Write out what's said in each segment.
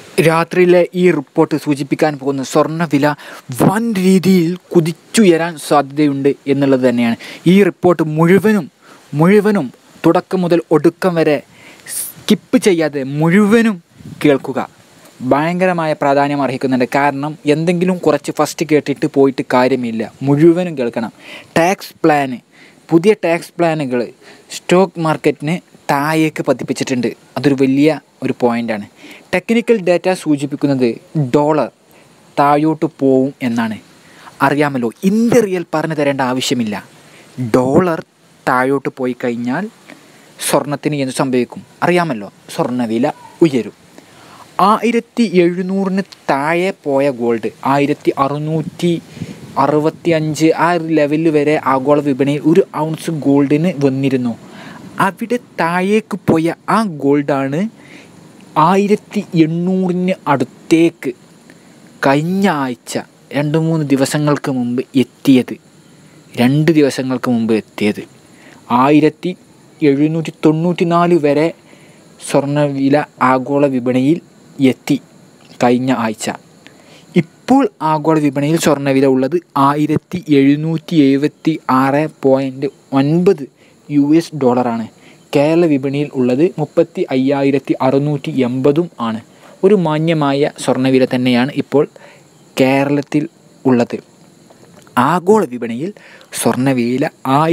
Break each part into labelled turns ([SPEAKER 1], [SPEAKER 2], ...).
[SPEAKER 1] രാത്രിയിലെ ഈ റിപ്പോർട്ട് സൂചിപ്പിക്കാൻ പോകുന്ന സ്വർണ്ണവില വൻ രീതിയിൽ കുതിച്ചുയരാൻ സാധ്യതയുണ്ട് എന്നുള്ളത് തന്നെയാണ്. ഈ റിപ്പോർട്ട് മുഴുവനും തുടക്കം മുതൽ ഒടുക്കം വരെ സ്കിപ്പ് ചെയ്യാതെ മുഴുവനും കേൾക്കുക. ഭയങ്കരമായ പ്രാധാന്യം അർഹിക്കുന്നുണ്ട്. കാരണം എന്തെങ്കിലും കുറച്ച് ഫസ്റ്റ് കേട്ടിട്ട് പോയിട്ട് കാര്യമില്ല, മുഴുവനും കേൾക്കണം. പുതിയ ടാക്സ് പ്ലാനുകൾ സ്റ്റോക്ക് മാർക്കറ്റിന് താഴേക്ക് പതിപ്പിച്ചിട്ടുണ്ട്. അതൊരു വലിയ ഒരു പോയിൻ്റാണ്. ടെക്നിക്കൽ ഡാറ്റ സൂചിപ്പിക്കുന്നത് ഡോളർ താഴോട്ട് പോവും എന്നാണ്. അറിയാമല്ലോ, ഇന്ത്യ റിയൽ പറഞ്ഞു തരേണ്ട ആവശ്യമില്ല. ഡോളർ താഴോട്ട് പോയി കഴിഞ്ഞാൽ സ്വർണത്തിന് എന്ത് സംഭവിക്കും അറിയാമല്ലോ, സ്വർണ്ണവില ഉയരും. 1700 താഴെ പോയ ഗോൾഡ് 1665 ആ ലെവലിൽ വരെ ആഗോള വിപണിയിൽ ഒരു ഔൺസ് ഗോൾഡിന് വന്നിരുന്നു. അവിടെ താഴേക്ക് പോയ ആ ഗോൾഡാണ് 1800 അടുത്തേക്ക് കഴിഞ്ഞ ആഴ്ച 2-3 ദിവസങ്ങൾക്ക് മുമ്പ് എത്തിയത്. 2 ദിവസങ്ങൾക്ക് മുമ്പ് എത്തിയത് 1794 വരെ സ്വർണ്ണവില ആഗോള വിപണിയിൽ എത്തി കഴിഞ്ഞ ആഴ്ച. ഇപ്പോൾ ആഗോള വിപണിയിൽ സ്വർണ്ണവില ഉള്ളത് 1776.9 US$. കേരള വിപണിയിൽ ഉള്ളത് 35,680 ആണ്. ഒരു മാന്യമായ സ്വർണ്ണവില തന്നെയാണ് ഇപ്പോൾ കേരളത്തിൽ ഉള്ളത്. ആഗോള വിപണിയിൽ സ്വർണ്ണവില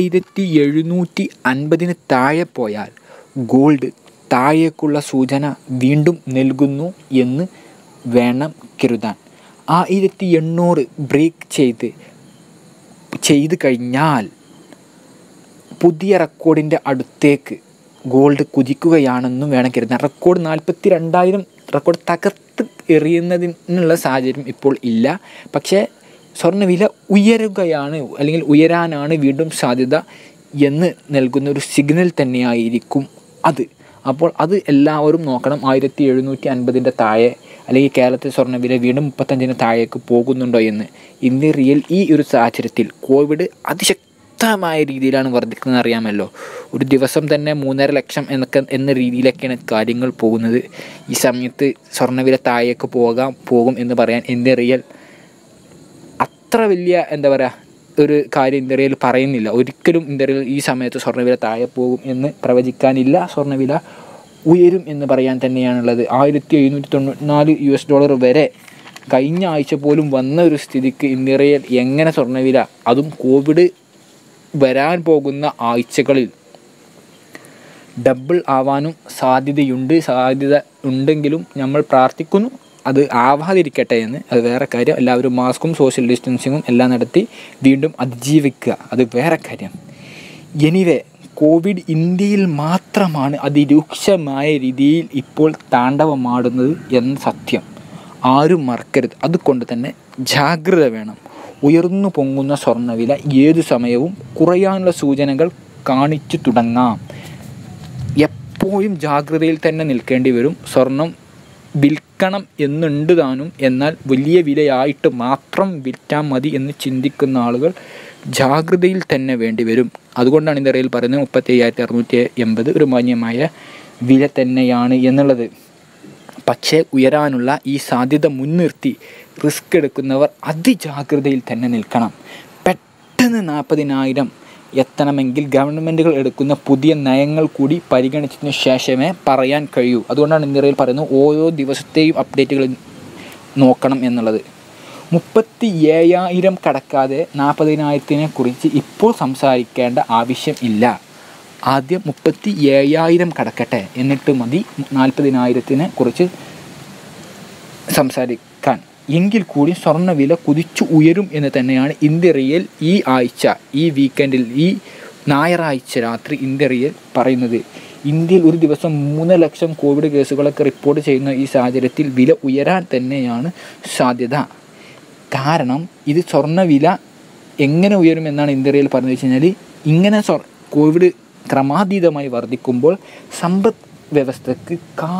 [SPEAKER 1] 1750 താഴെ പോയാൽ ഗോൾഡ് താഴേക്കുള്ള സൂചന വീണ്ടും നൽകുന്നു എന്ന് വേണം കരുതാൻ. 1800 ബ്രേക്ക് ചെയ്ത് കഴിഞ്ഞാൽ പുതിയ റെക്കോർഡിൻ്റെ അടുത്തേക്ക് ഗോൾഡ് കുതിക്കുകയാണെന്നും വേണം കരുതാൻ. റെക്കോർഡ് 42,000 റെക്കോർഡ് തകർത്ത് എറിയുന്നതിനുള്ള സാഹചര്യം ഇപ്പോൾ ഇല്ല. പക്ഷേ സ്വർണ്ണവില ഉയരുകയാണ്, അല്ലെങ്കിൽ ഉയരാനാണ് വീണ്ടും സാധ്യത എന്ന് നൽകുന്ന ഒരു സിഗ്നൽ തന്നെയായിരിക്കും അത്. അപ്പോൾ അത് എല്ലാവരും നോക്കണം. 1750 താഴെ അല്ലെങ്കിൽ കേരളത്തിൽ സ്വർണ്ണവില വീണ്ടും 35 താഴേക്ക് പോകുന്നുണ്ടോ എന്ന്. ഇന്ത്യ റിയൽ ഈ ഒരു സാഹചര്യത്തിൽ കോവിഡ് അതിശക്തമായ രീതിയിലാണ് വർദ്ധിക്കുന്നത് അറിയാമല്ലോ. ഒരു ദിവസം തന്നെ 3.5 ലക്ഷം എന്ന രീതിയിലൊക്കെയാണ് കാര്യങ്ങൾ പോകുന്നത്. ഈ സമയത്ത് സ്വർണ്ണവില താഴേക്ക് പോകും എന്ന് പറയാൻ ഇന്ത്യ റിയൽ അത്ര വലിയ ഒരു കാര്യം ഇന്ത്യ റിയൽ പറയുന്നില്ല. ഒരിക്കലും ഇന്ത്യ റിയൽ ഈ സമയത്ത് സ്വർണ്ണവില താഴെ പോകും എന്ന് പ്രവചിക്കാനില്ല. സ്വർണ്ണവില ഉയരും എന്ന് പറയാൻ തന്നെയാണുള്ളത്. 1794 US$ വരെ കഴിഞ്ഞ ആഴ്ച പോലും വന്ന ഒരു സ്ഥിതിക്ക് ഇന്ത്യ റിയൽ എങ്ങനെ സ്വർണ്ണവില, അതും കോവിഡ് വരാൻ പോകുന്ന ആഴ്ചകളിൽ ഡബിൾ ആവാനും സാധ്യത ഉണ്ടെങ്കിലും നമ്മൾ പ്രാർത്ഥിക്കുന്നു അത് ആവാതിരിക്കട്ടെ എന്ന്. അത് വേറെ കാര്യം. എല്ലാവരും മാസ്കും സോഷ്യൽ ഡിസ്റ്റൻസിങ്ങും എല്ലാം നടത്തി വീണ്ടും അതിജീവിക്കുക, അത് വേറെ കാര്യം. എനിവേ, കോവിഡ് ഇന്ത്യയിൽ മാത്രമാണ് അതിരൂക്ഷമായ രീതിയിൽ ഇപ്പോൾ താണ്ഡവമാടുന്നത് എന്ന സത്യം ആരും മറക്കരുത്. അതുകൊണ്ട് തന്നെ ജാഗ്രത വേണം. ഉയർന്നു പൊങ്ങുന്ന സ്വർണ്ണവില ഏതു സമയവും കുറയാനുള്ള സൂചനകൾ കാണിച്ചു തുടങ്ങാം. എപ്പോഴും ജാഗ്രതയിൽ തന്നെ നിൽക്കേണ്ടി വരും. സ്വർണം വിൽക്കണം എന്നുണ്ട് താനും, എന്നാൽ വലിയ വിലയായിട്ട് മാത്രം വിറ്റാൽ മതി എന്ന് ചിന്തിക്കുന്ന ആളുകൾ ജാഗ്രതയിൽ തന്നെ വേണ്ടി വരും. അതുകൊണ്ടാണ് ഇന്ത്യ റിയൽ പറയുന്നത് 35,680 ഒരു മാന്യമായ വില തന്നെയാണ് എന്നുള്ളത്. പക്ഷേ ഉയരാനുള്ള ഈ സാധ്യത മുൻനിർത്തി റിസ്ക് എടുക്കുന്നവർ അതിജാഗ്രതയിൽ തന്നെ നിൽക്കണം. പെട്ടെന്ന് 40,000 എത്തണമെങ്കിൽ ഗവൺമെൻറ്റുകൾ എടുക്കുന്ന പുതിയ നയങ്ങൾ കൂടി പരിഗണിച്ചതിന് ശേഷമേ പറയാൻ കഴിയൂ. അതുകൊണ്ടാണ് ഇന്ത്യ റിയൽ പറയുന്നത് ഓരോ ദിവസത്തെയും അപ്ഡേറ്റുകൾ നോക്കണം എന്നുള്ളത്. 37,000 കടക്കാതെ 40,000 കുറിച്ച് ഇപ്പോൾ സംസാരിക്കേണ്ട ആവശ്യം ഇല്ല. ആദ്യം 37,000 കടക്കട്ടെ, എന്നിട്ട് മതി 40,000 കുറിച്ച് സംസാരിക്കാൻ. എങ്കിൽ കൂടി സ്വർണ്ണവില കുതിച്ചു ഉയരും എന്ന് തന്നെയാണ് ഇന്ത്യ റിയൽ ഈ ആഴ്ച, ഈ വീക്കെൻഡിൽ, ഈ ഞായറാഴ്ച രാത്രി ഇന്ത്യ റിയൽ പറയുന്നത്. ഇന്ത്യയിൽ ഒരു ദിവസം 3 ലക്ഷം കോവിഡ് കേസുകളൊക്കെ റിപ്പോർട്ട് ചെയ്യുന്ന ഈ സാഹചര്യത്തിൽ വില ഉയരാൻ തന്നെയാണ് സാധ്യത. കാരണം ഇത് സ്വർണ്ണവില എങ്ങനെ ഉയരുമെന്നാണ് ഇന്ത്യ റിയൽ പറഞ്ഞു വെച്ച് കഴിഞ്ഞാൽ, ഇങ്ങനെ കോവിഡ് ക്രമാതീതമായി വർദ്ധിക്കുമ്പോൾ സമ്പദ് വ്യവസ്ഥയ്ക്ക്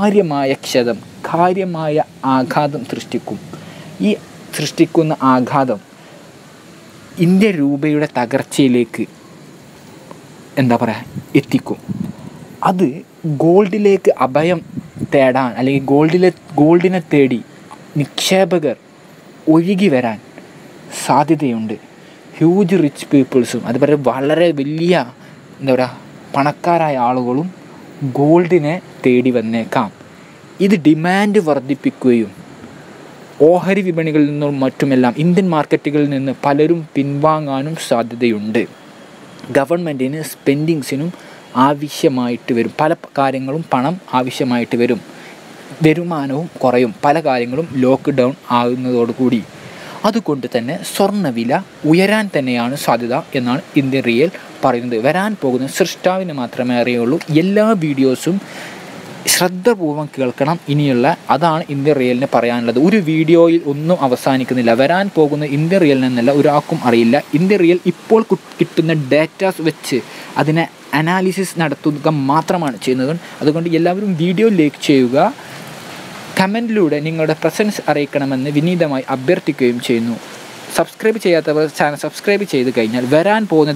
[SPEAKER 1] കാര്യമായ ആഘാതം സൃഷ്ടിക്കും. ഈ സൃഷ്ടിക്കുന്ന ആഘാതം ഇന്ത്യ രൂപയുടെ തകർച്ചയിലേക്ക് എത്തിക്കും. അത് ഗോൾഡിലേക്ക് അഭയം തേടാൻ അല്ലെങ്കിൽ ഗോൾഡിനെ തേടി നിക്ഷേപകർ ഒഴുകി വരാൻ സാധ്യതയുണ്ട്. ഹ്യൂജ് റിച്ച് പീപ്പിൾസും അതുപോലെ വളരെ വലിയ എന്താ പറയുക പണക്കാരായ ആളുകളും ഗോൾഡിനെ തേടി വന്നേക്കാം. ഇത് ഡിമാൻഡ് വർദ്ധിപ്പിക്കുകയും ഓഹരി വിപണികളിൽ നിന്നും മറ്റുമെല്ലാം ഇന്ത്യൻ മാർക്കറ്റുകളിൽ നിന്ന് പലരും പിൻവാങ്ങാനും സാധ്യതയുണ്ട്. ഗവൺമെൻറ്റിന് സ്പെൻഡിങ്സിനും ആവശ്യമായിട്ട് വരും. പല കാര്യങ്ങളും പണം ആവശ്യമായിട്ട് വരും. വരുമാനവും കുറയും. പല കാര്യങ്ങളും ലോക്ക് ഡൗൺ ആകുന്നതോടുകൂടി. അതുകൊണ്ട് തന്നെ സ്വർണ്ണവില ഉയരാൻ തന്നെയാണ് സാധ്യത എന്നാണ് ഇന്ത്യൻ റിയൽ പറയുന്നത്. വരാൻ പോകുന്ന സൃഷ്ടാവിന് മാത്രമേ അറിയുള്ളൂ. എല്ലാ വീഡിയോസും ശ്രദ്ധപൂർവ്വം കേൾക്കണം. അതാണ് ഇന്ത്യൻ റിയലിന് പറയാനുള്ളത്. ഒരു വീഡിയോയിൽ ഒന്നും അവസാനിക്കുന്നില്ല. വരാൻ പോകുന്ന ഇന്ത്യൻ റിയലിനെന്നല്ല ഒരാൾക്കും അറിയില്ല. ഇന്ത്യൻ റിയൽ ഇപ്പോൾ കിട്ടുന്ന ഡാറ്റാസ് വെച്ച് അതിനെ അനാലിസിസ് നടത്തുക മാത്രമാണ് ചെയ്യുന്നത്. അതുകൊണ്ട് എല്ലാവരും വീഡിയോ ലൈക്ക് ചെയ്യുക. കമൻറ്റിലൂടെ നിങ്ങളുടെ പ്രസൻസ് അറിയിക്കണമെന്ന് വിനീതമായി അഭ്യർത്ഥിക്കുകയും ചെയ്യുന്നു. സബ്സ്ക്രൈബ് ചെയ്യാത്തവർ ചാനൽ സബ്സ്ക്രൈബ് ചെയ്ത് കഴിഞ്ഞാൽ വരാൻ പോകുന്ന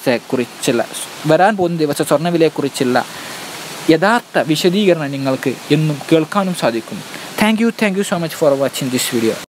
[SPEAKER 1] ദിവസ സ്വർണ്ണവിലയെക്കുറിച്ചുള്ള യഥാർത്ഥ വിശദീകരണം നിങ്ങൾക്ക് എന്നും കേൾക്കാനും സാധിക്കും. Thank you so much for watching this video.